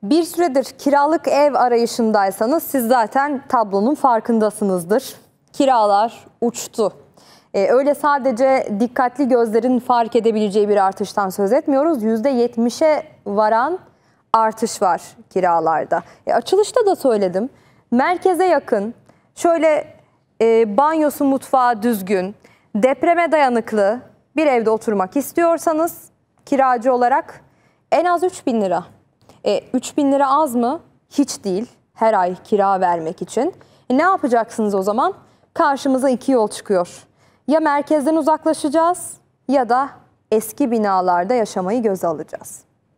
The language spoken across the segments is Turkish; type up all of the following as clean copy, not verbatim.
Bir süredir kiralık ev arayışındaysanız siz zaten tablonun farkındasınızdır. Kiralar uçtu. Öyle sadece dikkatli gözlerin fark edebileceği bir artıştan söz etmiyoruz. %70'e varan artış var kiralarda. Açılışta da söyledim. Merkeze yakın, şöyle banyosu mutfağı düzgün, depreme dayanıklı bir evde oturmak istiyorsanız kiracı olarak en az 3.000 lira. 3.000 lira az mı? Hiç değil. Her ay kira vermek için. Ne yapacaksınız o zaman? Karşımıza iki yol çıkıyor. Ya merkezden uzaklaşacağız ya da eski binalarda yaşamayı göze alacağız.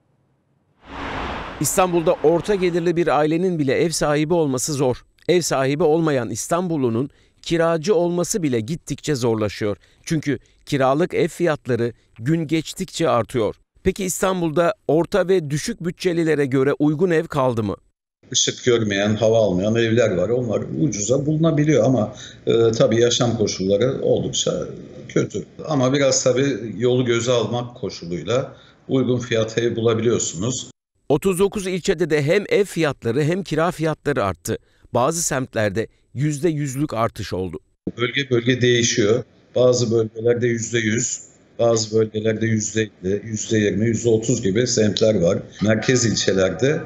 İstanbul'da orta gelirli bir ailenin bile ev sahibi olması zor. Ev sahibi olmayan İstanbullunun kiracı olması bile gittikçe zorlaşıyor. Çünkü kiralık ev fiyatları gün geçtikçe artıyor. Peki İstanbul'da orta ve düşük bütçelilere göre uygun ev kaldı mı? Işık görmeyen, hava almayan evler var. Onlar ucuza bulunabiliyor ama tabii yaşam koşulları oldukça kötü. Ama biraz tabii yolu göze almak koşuluyla uygun fiyat ev bulabiliyorsunuz. 39 ilçede de hem ev fiyatları hem kira fiyatları arttı. Bazı semtlerde %100'lük artış oldu. Bölge bölge değişiyor. Bazı bölgelerde %100, bazı bölgelerde %50, %20, %30 gibi semtler var. Merkez ilçelerde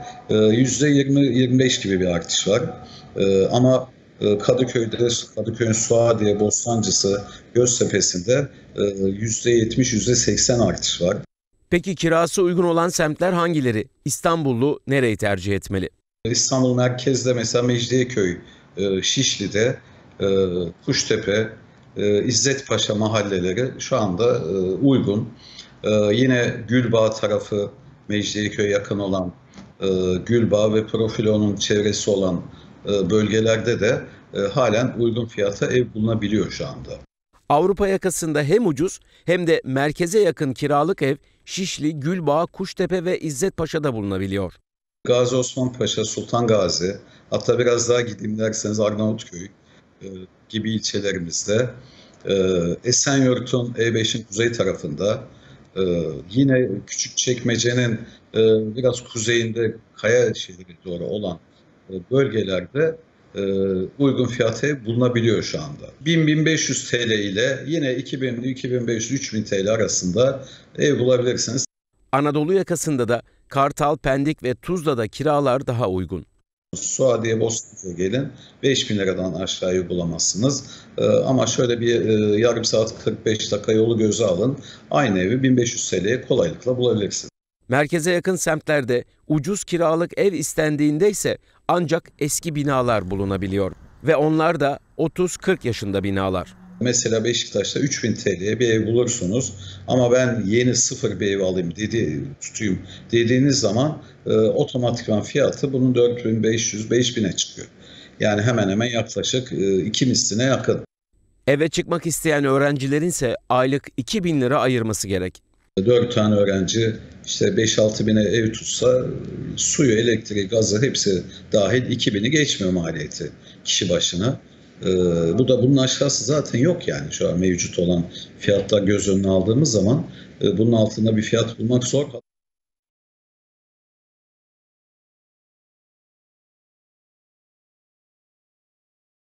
%20-25 gibi bir artış var. Ama Kadıköy'de, Kadıköy'ün Suadiye, Bostancısı, Göztepe'sinde %70, %80 artış var. Peki kirası uygun olan semtler hangileri? İstanbullu nereyi tercih etmeli? İstanbul merkezde mesela Mecidiyeköy, Şişli'de, Kuştepe, İzzetpaşa mahalleleri şu anda uygun. Yine Gülbağ tarafı, Mecidiyeköy'e yakın olan Gülbağ ve Profilo'nun çevresi olan bölgelerde de halen uygun fiyata ev bulunabiliyor şu anda. Avrupa yakasında hem ucuz hem de merkeze yakın kiralık ev Şişli, Gülbağ, Kuştepe ve İzzetpaşa'da bulunabiliyor. Gazi Osman Paşa, Sultan Gazi, hatta biraz daha gideyim derseniz Arnavutköy gibi ilçelerimizde, Esenyurt'un E5'in kuzey tarafında, yine Küçükçekmece'nin biraz kuzeyinde Kaya şehri doğru olan bölgelerde uygun fiyata bulunabiliyor şu anda. 1000-1500 TL ile yine 2000, 2500, 3000 TL arasında ev bulabilirsiniz. Anadolu yakasında da Kartal, Pendik ve Tuzla'da kiralar daha uygun. Suadiye, Bostancı'ya gelin 5.000 liradan aşağıyı bulamazsınız. Ama şöyle bir yarım saat 45 dakika yolu göze alın. Aynı evi 1500 TL'ye kolaylıkla bulabilirsiniz. Merkeze yakın semtlerde ucuz kiralık ev istendiğinde ise ancak eski binalar bulunabiliyor. Ve onlar da 30-40 yaşında binalar. Mesela Beşiktaş'ta 3000 TL'ye bir ev bulursunuz ama ben yeni sıfır bir ev alayım tutayım dediğiniz zaman otomatikman fiyatı bunun 4500-5000'e çıkıyor. Yani hemen hemen yaklaşık 2 misline yakın. Eve çıkmak isteyen öğrencilerin ise aylık 2.000 lira ayırması gerek. 4 tane öğrenci işte 5-6 bine ev tutsa suyu, elektriği, gazı hepsi dahil 2.000'i geçmiyor maliyeti kişi başına. Bu da bunun aşağısı zaten yok yani şu an mevcut olan fiyatlar göz önüne aldığımız zaman bunun altında bir fiyat bulmak zor.